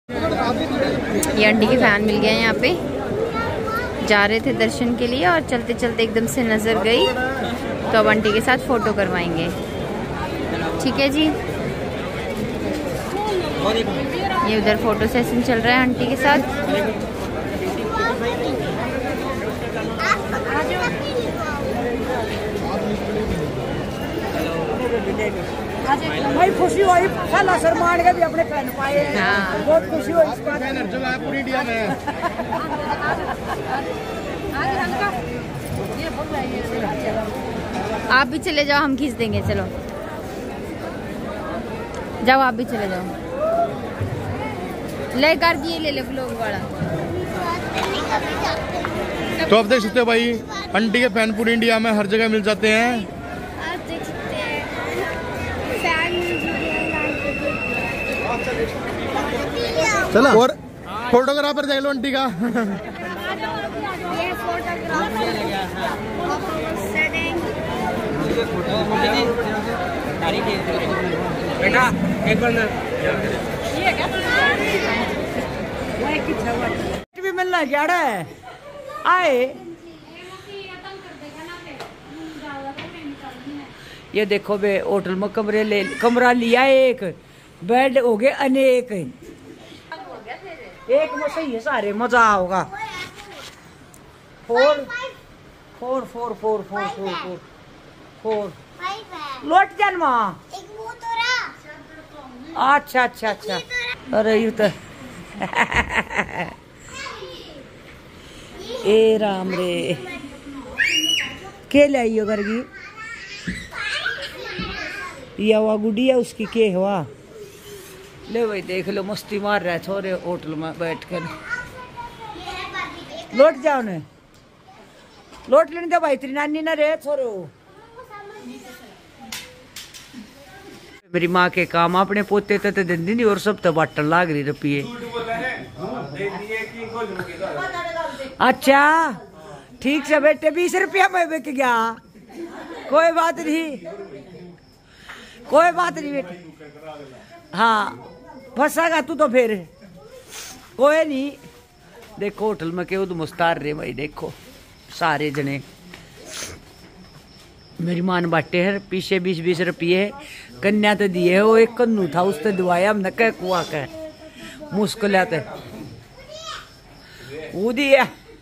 ये आंटी के फैन मिल गए हैं यहाँ पे, जा रहे थे दर्शन के लिए और चलते चलते एकदम से नजर गई, तो अब आंटी के साथ फोटो करवाएंगे। ठीक है जी, ये उधर फोटो सेशन चल रहा है आंटी के साथ। भाई खुशी हुई, साला सलमान के भी अपने फैन पाए हैं। हाँ। बहुत खुशी हुई इस बात में। पूरी इंडिया में आप भी चले जाओ, हम खींच देंगे। चलो जाओ, आप भी चले जाओ। ले कर दिए, ले ले व्लॉग वाला। तो आप देख सकते हो भाई, आंटी के फैन पूरी इंडिया में हर जगह मिल जाते हैं। चला और फोटोग्राफर देख लो आंटी का। बेटा एक बार भी मिलना जा रहा है आए। ये देखो बे, होटल में कमरा लिया, एक बेड हो गए अनेक, एक में सही है सारे, मजा होगा। 4 4 4 4 4 4 4 लौट जाना। अच्छा अच्छा अच्छा, अरे यू तो ए राम रे, के लाई घर की या हुआ गुड़िया उसकी के हुआ। ले भाई देख लो, मस्ती मार रहा है छोरे होटल में बैठ कर। लौट जाओ ने, लौट लेने दो भाई, तेरी नानी ना रे छोरो। मेरी माँ के काम अपने पोते तो दिन नहीं, और सब तो बाटन लाग रही रुपये। अच्छा ठीक से बेटे, 20 रुपया में बिक गया, कोई बात नहीं, कोई बात नहीं बेटे। हाँ फंसागा तू तो फिर, कोई नहीं। देखो होटल में क्यों मुस्तार रहे भाई, देखो सारे जने। मेरी मान बाटे है पीछे 20-20 रुपये, कन्या तो दिए है, वो एक कन्नू था उससे दिवाया हमने, कह कुआ कह मुश्किल आते वो दिया।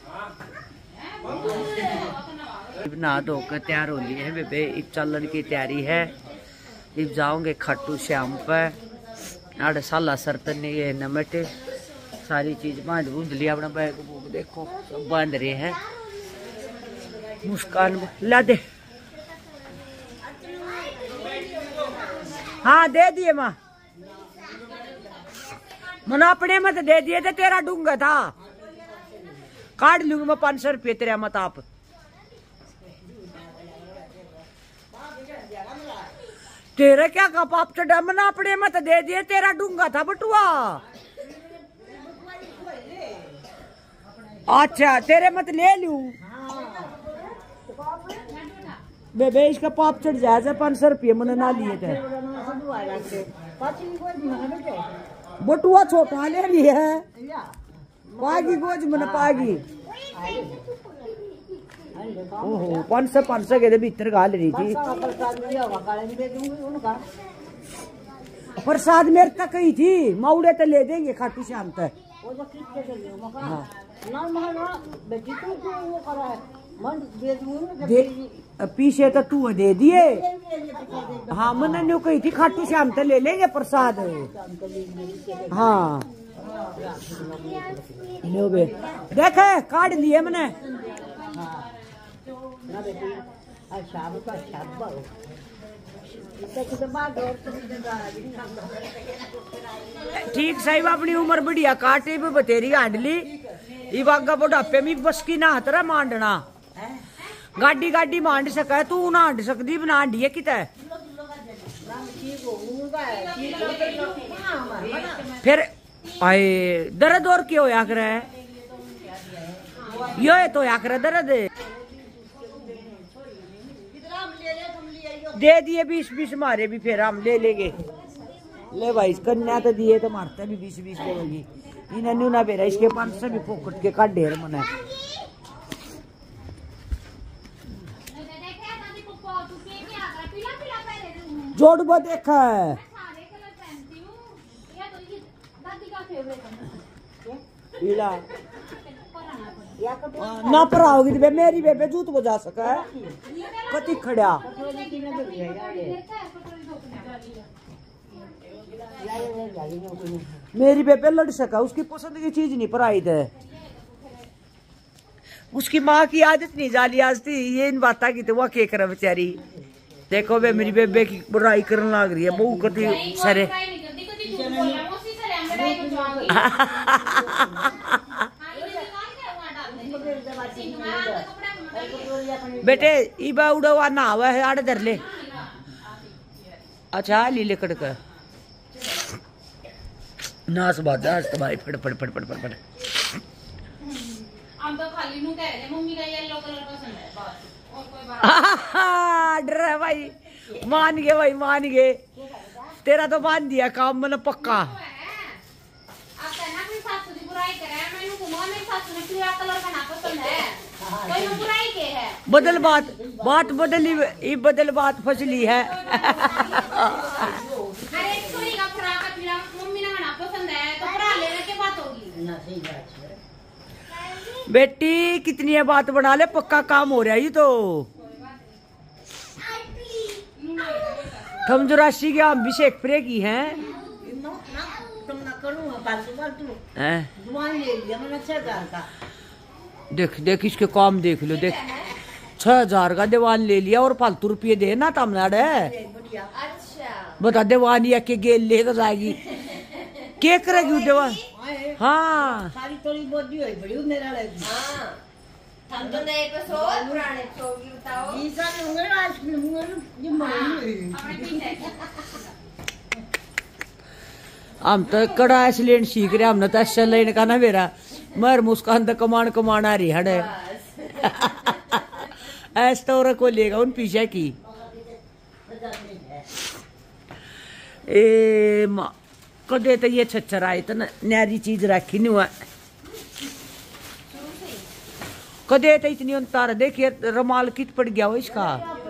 नहा धोकर तैयार हो लिए है बेबे, इब चलन की तैयारी है। इब जाओगे खाटू श्याम पर, आड़े साला सरतन ने ये नमटे सारी चीज बांध बूंद लिया, अपना बैग बूग देखो सब बांध रहे हैं। मुस्कान ला दे, हाँ दे दिए माँ, मन अपने मत दे दिए थे, तेरा डूंगा था, काट लूंगा मैं 500 रुपये तेरा मत आप। तेरा क्या कप आप चढ़ा, मन अपने मत दे दिए, तेरा डूंगा था बटुआ। अच्छा तेरे मत ले लूं बेबे, इसका पाप चढ़ जाए 500 रुपये मन ना लिए थे। बटुआ छोटा ले लिया है, पागी गोज मन पागी। ओहो 500 के भीतर गाल रही थी। प्रसाद मेरे तक ही थी, मौड़े तो ले देंगे खाटू श्याम तक। पीछे तो तू दे दिए, हाँ मैंने न्यू कही थी खाटू श्याम तो ले लेंगे प्रसाद। हाँ लो बे, देखे काट लिए मैंने। ठीक सही, अपनी उम्र बढ़िया काटे भी बतेरी हांडली, इवागा बुढ़ापे में बस की ना हतरा मांडना, गाड़ी गाड़ी मांड सका तू ना हांड सकती, बना हांडिए कित फिर आए दर्द और क्यों होया करे, यो तो होया करे दर्द। दे दिए 20-20 मारे भी, फिर हम ले लेंगे। ले भाई कन्या तो दिए तो मारते भी 20-20 देगी इन्हें ना बेरा इसके 500 भी पोकट के काट ढेर मना जोड़बा देखा है ना पर आओगी तो मेरी बेबे जूत बजा सका है कति खड़ा मेरी बेबे लड़ सका उसकी पसंद की चीज नहीं पर आई थे उसकी माँ की आदत नहीं जाली आज थी ये इन बात की तो वह के करे बेचारी देखो बे मेरी बेबे की बुराई करने लग रही है बहु कति सरे बेटे इबा उड़वा ना हुआ है आड़े धर ले अच्छा लीले कड़क नास बात भाई फट फट फट फट फट फट हम तो खाली नु कह रहे थे मम्मी का येलो कलर पसंद है बस और कोई बात डर है भाई मान गए तेरा तो मान दिया काम मतलब पक्का आप कहना अपनी सासू की बुराई करे मैंने घुमा मेरी सासू ने पीला कलर का ना पसंद है कोई में बुराई के है बदल बात बदली ये बदल बात फसली है अरे छोरी का फ्रॉक का पीला मम्मी ने ना पसंद है तो फ्रॉक लेने के बात होगी ना सही बात है बेटी कितनी है बात बना ले पक्का काम हो रहा है ये तो हम जो राशि के हम भी शेखपुरे की हैं देख इसके काम देख लो देख 6,000 का दीवान ले लिया और फालतू रुपये देना तमिलनाडु बता दीवान या के गेल लेकर जाएगी क्या करेगी दीवान हाँ सारी थोड़ी बहुत ही बड़ी मेरा लगी हम तो नए पे सो पुराने सोगी बताओ ये सारे होंगे ना आइसक्रीम होंगे ये मालूम हम तो कड़ा ऐसे सीख रहे हमने तो ऐसा लेने का ना मेरा मर मुस्कान तो कमान आ रही हड़े ऐसा तो को लेगा उन पीछे की ए कदे तो ये छच्छर आए तो न्यारी चीज रखी नहीं हुआ कदे तो इतनी उतार देखिए रुमाल कित पड़ गया हो इसका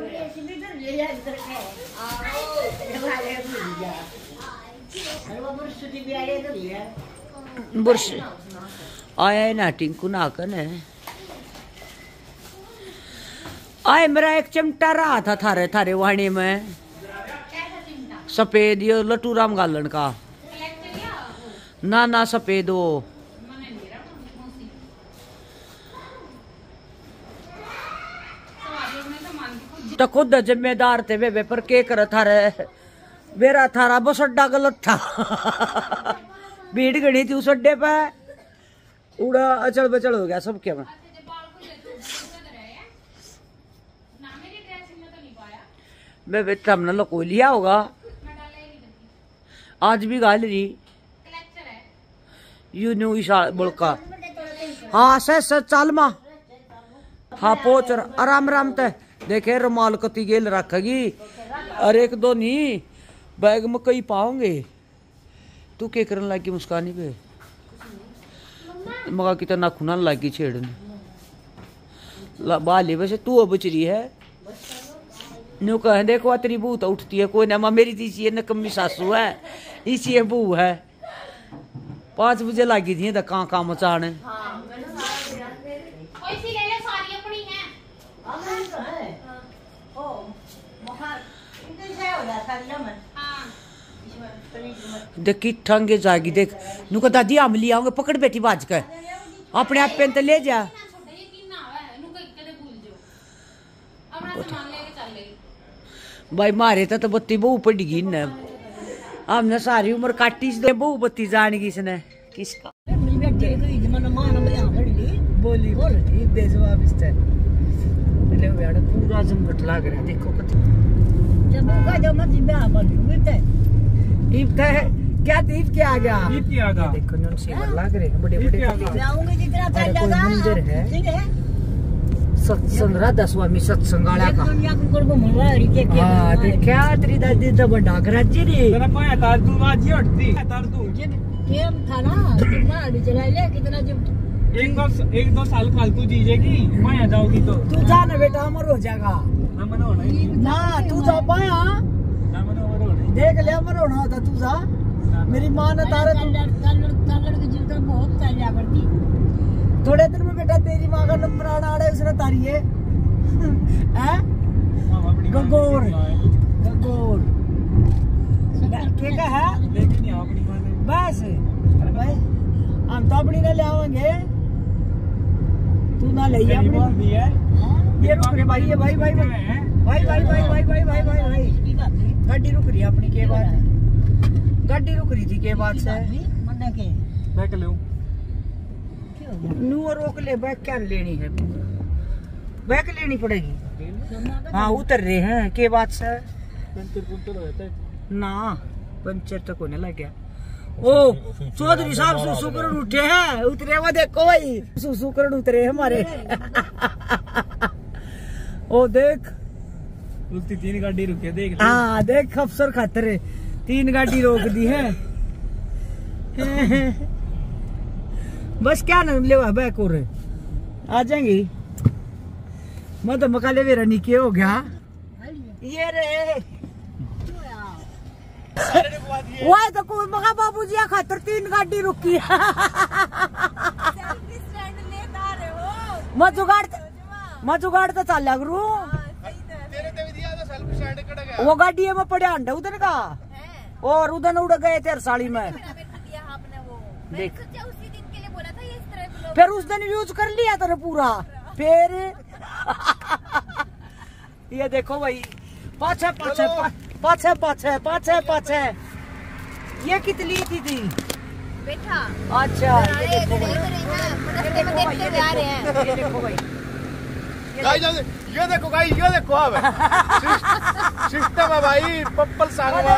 बुर्श आया है ना टिंकू नाकन है आए मेरा एक चिमटा रहा था थारे वाणी में सफेद ये लट्टू राम गालन का ना सफेद वो तो खुद जिम्मेदार थे वे पर के कर थारे मेरा थारा बस अड्डा गलत था भीड़ गणी थी उस अड्डे पे उड़ा अचल बचल हो गया सब क्या मैं बेटा हमने लको लिया होगा आज भी गाल रही यू न्यू ईशा बुड़का हाँ सर चाल माँ हाँ पोच आराम ते देखे रुमाल कती गेल रखेगी और एक दो नहीं बैग में कई पाओगे तू क्या करने लगी मुस्कानी पे मगा की तो नाखूना लगी छेड़ने बाली वैसे तू बच रही है न्यू कह देखो तेरी बू तो उठती है कोई ना मेरी तीसी नकम्मी सासू है इसी बू है 5 बजे लगी थी तो कहाँ मचाने देख ठंगे जाएगी देख नु को दादी हम ले आओगे पकड़ बेटी बाज कर अपने आप पेन तो ले जा भाई मारे तो बत्ती बहु पड़गी न हमने सारी उम्र काटी से बहु बत्ती जान गई इसने किसका बोली पूरा जमघट लाग रहा देखो क्या दीप के आ गया देखो लाग रहे हैं बड़े बड़े मंदिर है सत्संग राधा स्वामी सत्संग वाला का दुनिया को घुमवा रही के हाँ तो क्या तेरी दादी तो बड़ा कराची रे तेरा पाया तार तू बाजी हटती तार तू जब टेम था ना कितना अभी चला ले कितना जब एक दो साल फालतू चीजें की पाया जाओगी तो तू जा ना बेटा अमर हो जाएगा ना मना होना ही ना तू जा पाया ना मना होना देख ले अमर होना होता तू जा मेरी माँ ने तारा कलर की जीवन बहुत चलिया करती थोड़े दिन में बेटा तेरी माँ का नंबर आना आ रहा है उसने तारी है गगोर गगोर ठीक है लेकिन यहाँ अपनी माँ ने बस अरे भाई हम तो अपनी ना ले आवेंगे तू ना ले गरीब अपनी भी है ये रुक रहे भाई ये भाई भाई भाई भाई भाई भाई भाई भाई भाई भाई भाई गाड़ी रुक रही है अपनी के बात है गाड़ी रुक रही थी के बात से मन्ना के बैक ले नू रोक ले बैक क्या लेनी है बैक लेनी पड़ेगी हाँ उतर रहे हैं के बात से पंचर होता है ना पंचर तो कोने लग गया ओ चौधरी साहब सुसुकरण उठे हैं उतरे वो देखो भाई सुसुकरण उतरे हमारे ओ देख उसकी 3 गाड़ी रुकी देख हाँ देख अफसर खातर 3 गाड़ी रोक दी है बस क्या ना ले बैक और आ जाएंगी मैं तो मकाले मेरा निके हो गया ये रे वो तो कोई मगा बाबूजी खातर 3 गाड़ी रुकी मैं जुगाड़ तो चल गुरु वो गाड़ी है मैं पड़े अंडा उधर का और उधर उड़ गए तेरे साड़ी में देख फिर उस दिन यूज कर लिया तेरे पूरा फिर ये देखो भाई पाछे पाछे पाछे पाछे पाछे पाछे ये कितनी थी बेटा अच्छा ये देखो भाई ये देखो भाई ये देखो अब सिस्टम है भाई पप्पल सांगवा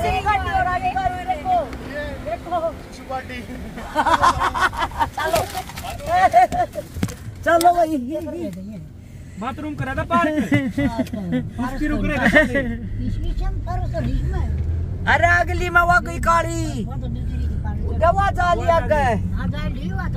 चलो भाई बाथरूम करा था पार्क उसकी रुक रहे अरे अगली में वो गई काली दवा जा लिया गए